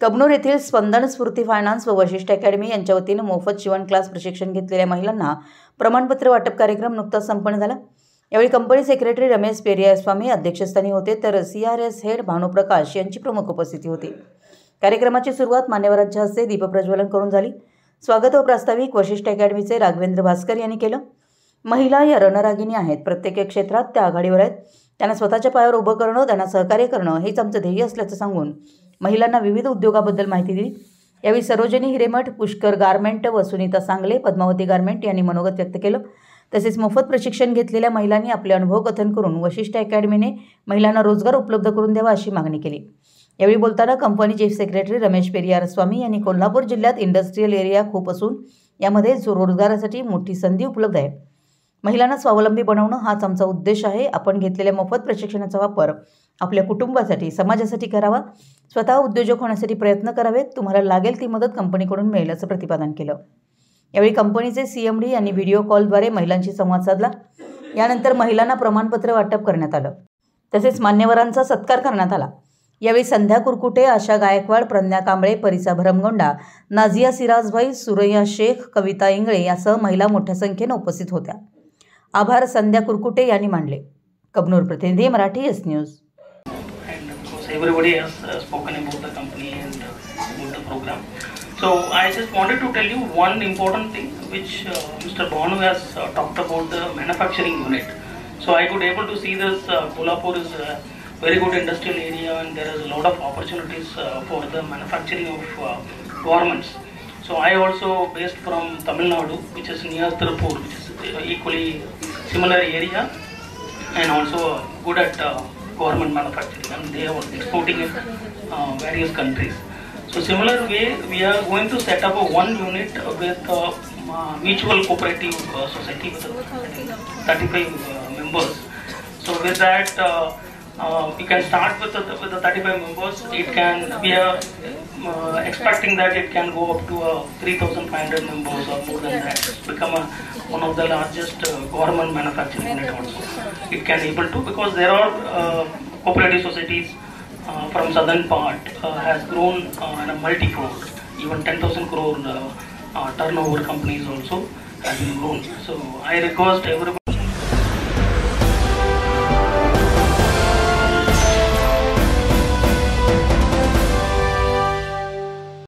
कबनूर येथील स्पंदन स्फूर्ती फायनान्स व वशिष्ठ अकॅडमी यांच्या वतीने मोफत शिवण क्लास प्रशिक्षण घेतलेल्या महिलांना प्रमाणपत्र वाटप कार्यक्रम नुकताच संपन्न झाला। यावेळी कंपनी सेक्रेटरी रमेश पेरियास्वामी अध्यक्षस्थानी होते, तर CRS हेड भानुप्रकाश यांची प्रमुख उपस्थिती होती। कार्यक्रमाची सुरुवात मान्यवरांच्या हस्ते दीपप्रज्वलन करून झाली। स्वागत व प्रास्ताविक वशिष्ठ अकॅडमीचे राघवेंद्र भास्कर यांनी केलं। महिला या रणरागिणी आहेत, प्रत्येक क्षेत्रात त्या आघाडीवर आहेत। त्यांना स्वतःच्या पायावर उभं करणं, त्यांना सहकार्य करणं हेच आमचं ध्येय असल्याचं सांगून महिलांना विविध उद्योगाबद्दल माहिती दिली। यावेळी सरोजिनी हिरेमठ, पुष्कर गारमेंट व सुनीता सांगले, पद्मावती गारमेंट यांनी मनोगत व्यक्त केलं। तसेच मोफत प्रशिक्षण घेतलेल्या महिलांनी आपले अनुभव कथन करून वशिष्ठ अकॅडमीने महिलांना रोजगार उपलब्ध करून द्यावा अशी मागणी केली। यावेळी बोलताना company chief secretary Ramesh Periyaswamy यांनी कोल्हापूर जिल्ह्यात इंडस्ट्रियल एरिया खूप असून यामध्ये रोजगारासाठी मोठी संधी उपलब्ध आहे। महिलांना स्वावलंबी बनवणं हाच आमचा उद्देश आहे। आपण घेतलेल्या मोफत प्रशिक्षणाचा वापर आपल्या कुटुंबासाठी, समाजासाठी करावा। स्वतः उद्योजक होण्यासाठी प्रयत्न करावेत। तुम्हाला लागेल ती मदत कंपनीकडून मिळेल असं प्रतिपादन केलं। यावेळी कंपनीचे CMD यांनी व्हिडिओ कॉलद्वारे महिलांशी संवाद साधला। यानंतर महिलांना प्रमाणपत्र वाटप करण्यात आलं, तसेच मान्यवरांचा सत्कार करण्यात आला। यावेळी संध्या कुरकुटे, आशा गायकवाड, प्रज्ञा कांबळे, परिसा भरमगोंडा, नाझिया सिराजभाई, सुरैया शेख, कविता इंगळे यासह महिला मोठ्या संख्येने उपस्थित होत्या। आभार संध्या कुरकुटे यांनी मानले। कबनूर प्रतिनिधी Marathi S news. Everybody has spoken about the company and about the program. So I just wanted to tell you one important thing which Mr. Bhanu has talked about, the manufacturing unit. So I could able to see this Kolhapur is a very good industrial area and there is a lot of opportunities for the manufacturing of garments. So I also based from Tamil Nadu, which is near Tirupur, which is equally similar area and also good at garment manufacturing, and they are exporting in various countries. So similar way we are going to set up a one unit with mutual cooperative society with 35 members. So with that we can start with the 35 members. It can, we are expecting that it can go up to 3,500 members or more than that. Become one of the largest garment manufacturing unit also. It can able to, because there are cooperative societies from southern part has grown in a multi-crore, even 10,000 crore turnover companies also has been grown. So I request everybody